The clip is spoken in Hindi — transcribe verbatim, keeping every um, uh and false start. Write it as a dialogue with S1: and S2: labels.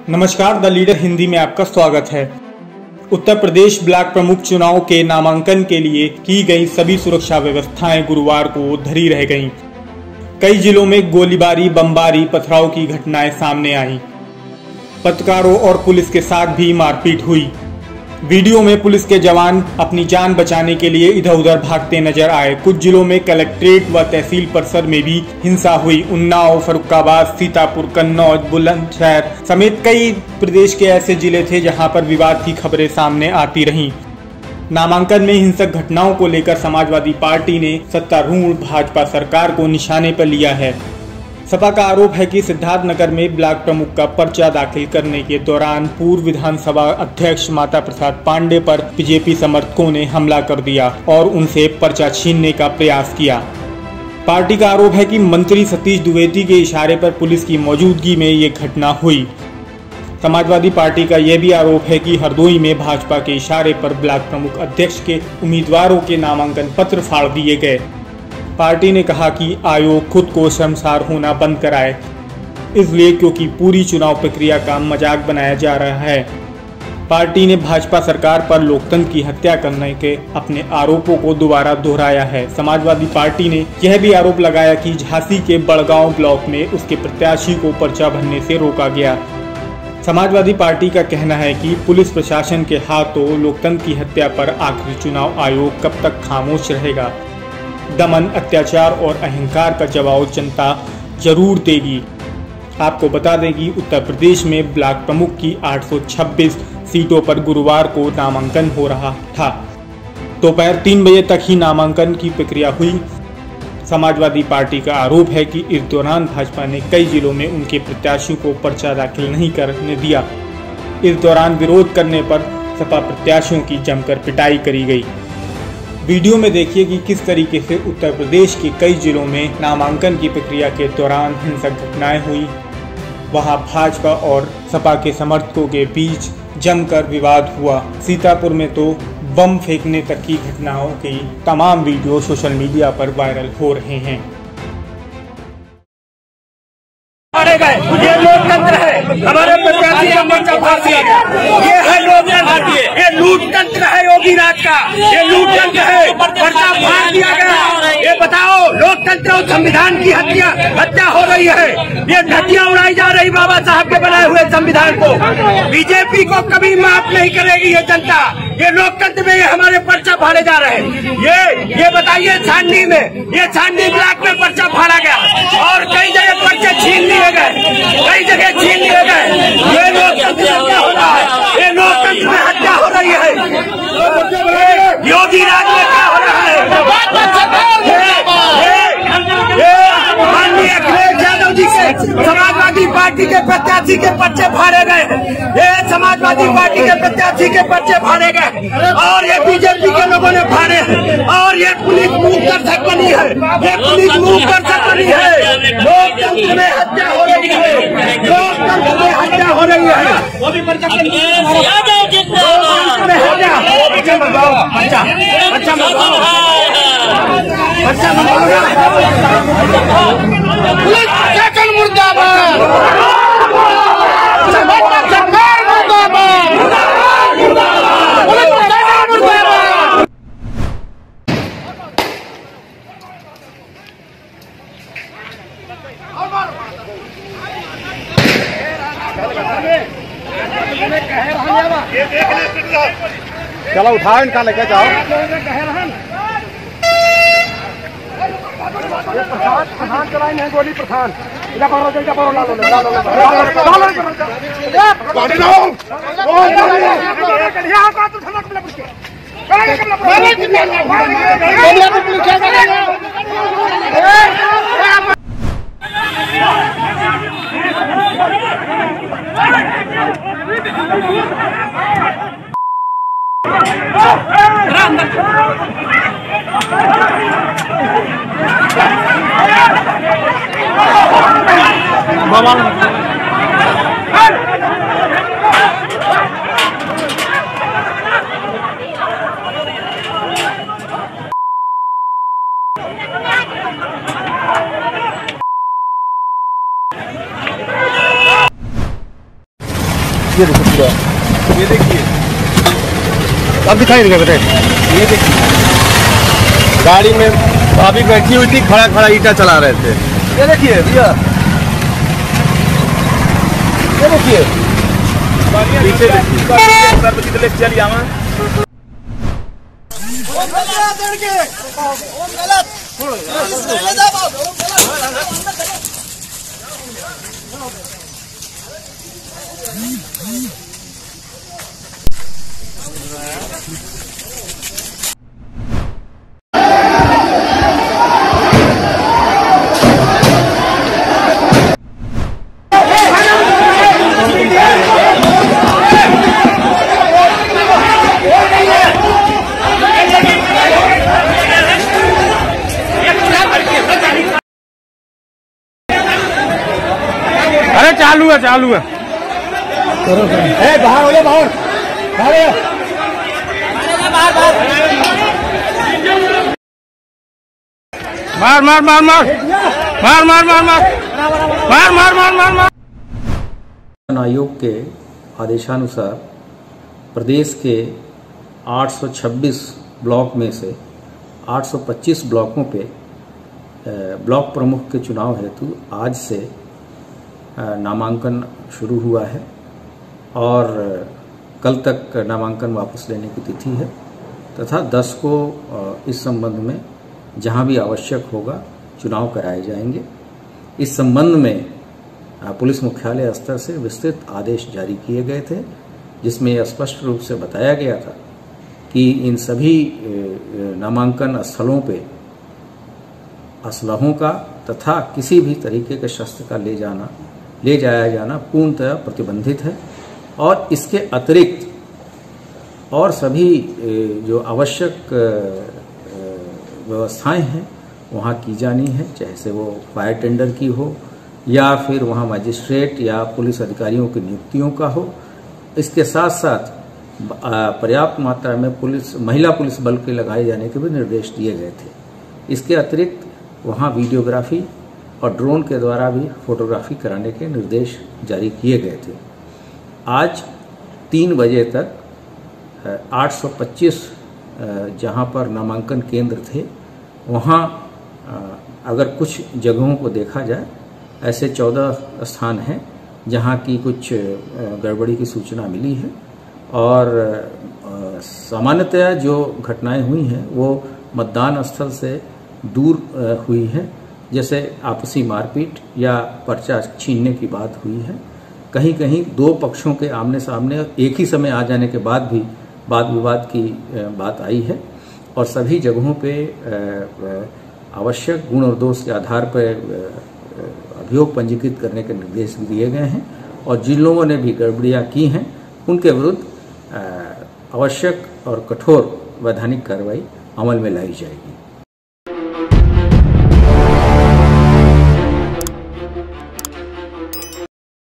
S1: नमस्कार, द लीडर हिंदी में आपका स्वागत है। उत्तर प्रदेश ब्लॉक प्रमुख चुनाव के नामांकन के लिए की गई सभी सुरक्षा व्यवस्थाएं गुरुवार को धरी रह गईं। कई जिलों में गोलीबारी, बमबारी, पथराव की घटनाएं सामने आईं। पत्रकारों और पुलिस के साथ भी मारपीट हुई। वीडियो में पुलिस के जवान अपनी जान बचाने के लिए इधर उधर भागते नजर आए। कुछ जिलों में कलेक्ट्रेट व तहसील परिसर में भी हिंसा हुई। उन्नाव, फर्रुखाबाद, सीतापुर, कन्नौज, बुलंदशहर समेत कई प्रदेश के ऐसे जिले थे जहां पर विवाद की खबरें सामने आती रहीं। नामांकन में हिंसक घटनाओं को लेकर समाजवादी पार्टी ने सत्तारूढ़ भाजपा सरकार को निशाने पर लिया है। सपा का आरोप है कि सिद्धार्थनगर में ब्लॉक प्रमुख का पर्चा दाखिल करने के दौरान पूर्व विधानसभा अध्यक्ष माता प्रसाद पांडे पर बीजेपी समर्थकों ने हमला कर दिया और उनसे पर्चा छीनने का प्रयास किया। पार्टी का आरोप है कि मंत्री सतीश द्विवेदी के इशारे पर पुलिस की मौजूदगी में ये घटना हुई। समाजवादी पार्टी का यह भी आरोप है कि हरदोई में भाजपा के इशारे पर ब्लॉक प्रमुख अध्यक्ष के उम्मीदवारों के नामांकन पत्र फाड़ दिए गए। पार्टी ने कहा कि आयोग खुद को शर्मसार होना बंद कराए, इसलिए क्योंकि पूरी चुनाव प्रक्रिया का मजाक बनाया जा रहा है। पार्टी ने भाजपा सरकार पर लोकतंत्र की हत्या करने के अपने आरोपों को दोबारा दोहराया है। समाजवादी पार्टी ने यह भी आरोप लगाया कि झांसी के बड़गांव ब्लॉक में उसके प्रत्याशी को पर्चा भरने से रोका गया। समाजवादी पार्टी का कहना है कि पुलिस प्रशासन के हाथों लोकतंत्र की हत्या पर आखिर चुनाव आयोग कब तक खामोश रहेगा। दमन, अत्याचार और अहंकार का जवाब जनता जरूर देगी। आपको बता दें कि उत्तर प्रदेश में ब्लॉक प्रमुख की आठ सौ छब्बीस सीटों पर गुरुवार को नामांकन हो रहा था। दोपहर तीन बजे तक ही नामांकन की प्रक्रिया हुई। समाजवादी पार्टी का आरोप है कि इस दौरान भाजपा ने कई जिलों में उनके प्रत्याशियों को पर्चा दाखिल नहीं करने दिया। इस दौरान विरोध करने पर सपा प्रत्याशियों की जमकर पिटाई करी गई। वीडियो में देखिए कि किस तरीके से उत्तर प्रदेश के कई जिलों में नामांकन की प्रक्रिया के दौरान हिंसक घटनाएं हुई। वहां भाजपा और सपा के समर्थकों के बीच जमकर विवाद हुआ। सीतापुर में तो बम फेंकने तक की घटनाओं की तमाम वीडियो सोशल मीडिया पर वायरल हो रहे हैं।
S2: ये लोकतंत्र है, हमारे प्रत्याशी का पर्चा फाड़ दिया गया। ये है लोकतंत्र, ये लूटतंत्र है योगी राज का, ये लूटतंत्र है, पर्चा फाड़ दिया गया। ये बताओ, लोकतंत्र और संविधान की हत्या हत्या हो रही है। ये धज्जियां उड़ाई जा रही बाबा साहब के बनाए हुए संविधान को। बीजेपी को कभी माफ नहीं करेगी ये जनता। ये लोकतंत्र में ये हमारे पर्चा फाड़े जा रहे हैं। ये ये बताइए, छाननी में, ये छाननी ब्लॉक में पर्चा फाड़ा गया और कई जगह पर्चे छीन लिए गए, कई जगह छीन लिए गए। ये लोकतंत्र में हत्या हो रहा है, ये लोकतंत्र में हत्या हो रही है। योगी राज में क्या हो रहा है? माननीय अखिलेश यादव जी के समाजवादी पार्टी के प्रत्याशी के पर्चे फाड़े गए। ये समाजवादी पार्टी के प्रत्याशी के पर्चे फाड़े गए और ये बीजेपी के लोगों ने फाड़े हैं। और ये पुलिस मूव कर सक बनी है, ये पुलिस मूव कर सक बनी है। लोकतंत्र में हत्या हो रही है, लोकतंत्र में हत्या हो रही है। वो भी पर्चा में हत्या, पर्चा मंगवाओ, पर्चा पर्चा मंगवाओ, पर्चा मंगवाओ। पुलिस शासन मुर्दाबाद, सरकार मुर्दाबाद, पुलिस शासन मुर्दाबाद।
S3: चलो उठाओ, इनका लेके जाओ। प्रधान प्रधान चलाई नहीं गोली, प्रधान इधर पकड़ो, इधर पकड़ो, ला लो ला लो ला ये देखिए पूरा, ये देखिए अब दिखाई देगा बेटा। ये देखिए गाड़ी में भाभी बैठी हुई थी, खड़ा खड़ा ईटा चला रहे थे। ये देखिए भैया, ये देखिए पीछे देखिए चल जावा।
S2: अरे चालू है चालू है।
S3: अरे बाहर हो जा, बाहर बाहर
S2: मार मार मार मार मार मार मार मार मार मार मार मार मार।
S4: आयोग के आदेशानुसार प्रदेश के आठ सौ छब्बीस ब्लॉक में से आठ सौ पच्चीस ब्लॉकों पे ब्लॉक प्रमुख के चुनाव हेतु आज से नामांकन शुरू हुआ है और कल तक नामांकन वापस लेने की तिथि है तथा दस को इस संबंध में जहां भी आवश्यक होगा चुनाव कराए जाएंगे। इस संबंध में पुलिस मुख्यालय स्तर से विस्तृत आदेश जारी किए गए थे, जिसमें यह स्पष्ट रूप से बताया गया था कि इन सभी नामांकन स्थलों पे असलहों का तथा किसी भी तरीके के शस्त्र का ले जाना ले जाया जाना पूर्णतः प्रतिबंधित है और इसके अतिरिक्त और सभी जो आवश्यक व्यवस्थाएं हैं वहाँ की जानी है, चाहे से वो फायर टेंडर की हो या फिर वहाँ मजिस्ट्रेट या पुलिस अधिकारियों की नियुक्तियों का हो। इसके साथ साथ पर्याप्त मात्रा में पुलिस महिला पुलिस बल के लगाए जाने के भी निर्देश दिए गए थे। इसके अतिरिक्त वहाँ वीडियोग्राफी और ड्रोन के द्वारा भी फोटोग्राफी कराने के निर्देश जारी किए गए थे। आज तीन बजे तक आठ सौ पच्चीस जहाँ पर नामांकन केंद्र थे वहाँ अगर कुछ जगहों को देखा जाए ऐसे चौदह स्थान हैं जहाँ की कुछ गड़बड़ी की सूचना मिली है और सामान्यतया जो घटनाएं हुई हैं वो मतदान स्थल से दूर हुई हैं, जैसे आपसी मारपीट या पर्चा छीनने की बात हुई है। कहीं कहीं दो पक्षों के आमने सामने एक ही समय आ जाने के बाद भी वाद विवाद की बात आई है और सभी जगहों पे आवश्यक गुण और दोष के आधार पर अभियोग पंजीकृत करने के निर्देश भी दिए गए हैं और जिन लोगों ने भी गड़बड़ियां की हैं उनके विरुद्ध आवश्यक और कठोर वैधानिक कार्रवाई अमल में लाई जाएगी।